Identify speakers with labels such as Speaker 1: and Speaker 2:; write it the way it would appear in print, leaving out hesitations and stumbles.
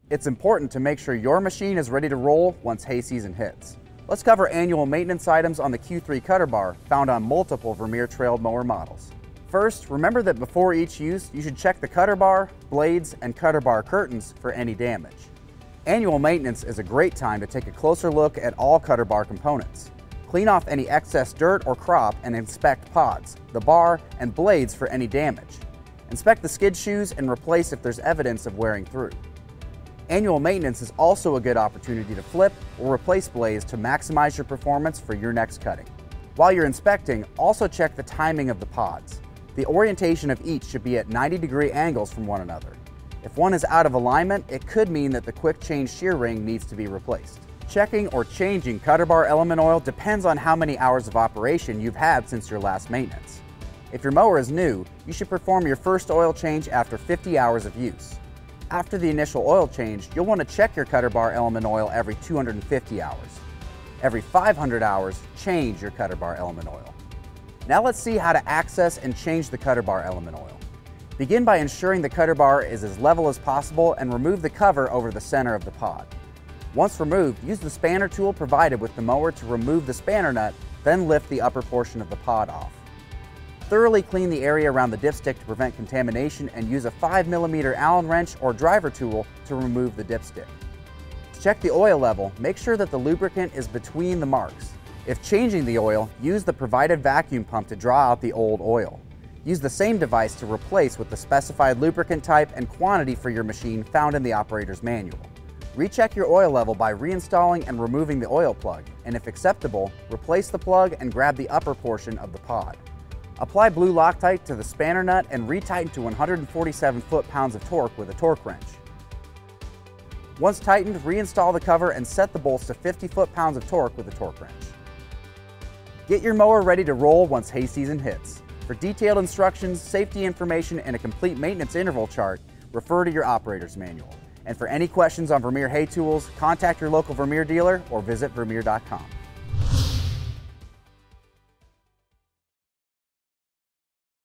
Speaker 1: It's important to make sure your machine is ready to roll once hay season hits. Let's cover annual maintenance items on the Q3 cutter bar found on multiple Vermeer trail mower models. First, remember that before each use, you should check the cutter bar, blades, and cutter bar curtains for any damage. Annual maintenance is a great time to take a closer look at all cutter bar components. Clean off any excess dirt or crop and inspect pods, the bar, and blades for any damage. Inspect the skid shoes and replace if there's evidence of wearing through. Annual maintenance is also a good opportunity to flip or replace blades to maximize your performance for your next cutting. While you're inspecting, also check the timing of the pods. The orientation of each should be at 90-degree angles from one another. If one is out of alignment, it could mean that the quick change shear ring needs to be replaced. Checking or changing cutter bar element oil depends on how many hours of operation you've had since your last maintenance. If your mower is new, you should perform your first oil change after 50 hours of use. After the initial oil change, you'll want to check your cutter bar element oil every 250 hours. Every 500 hours, change your cutter bar element oil. Now let's see how to access and change the cutter bar element oil. Begin by ensuring the cutter bar is as level as possible and remove the cover over the center of the pod. Once removed, use the spanner tool provided with the mower to remove the spanner nut, then lift the upper portion of the pod off. Thoroughly clean the area around the dipstick to prevent contamination and use a 5mm Allen wrench or driver tool to remove the dipstick. To check the oil level, make sure that the lubricant is between the marks. If changing the oil, use the provided vacuum pump to draw out the old oil. Use the same device to replace with the specified lubricant type and quantity for your machine found in the operator's manual. Recheck your oil level by reinstalling and removing the oil plug, and if acceptable, replace the plug and grab the upper portion of the pod. Apply blue Loctite to the spanner nut and retighten to 147 foot-pounds of torque with a torque wrench. Once tightened, reinstall the cover and set the bolts to 50 foot-pounds of torque with a torque wrench. Get your mower ready to roll once hay season hits. For detailed instructions, safety information, and a complete maintenance interval chart, refer to your operator's manual. And for any questions on Vermeer hay tools, contact your local Vermeer dealer or visit Vermeer.com.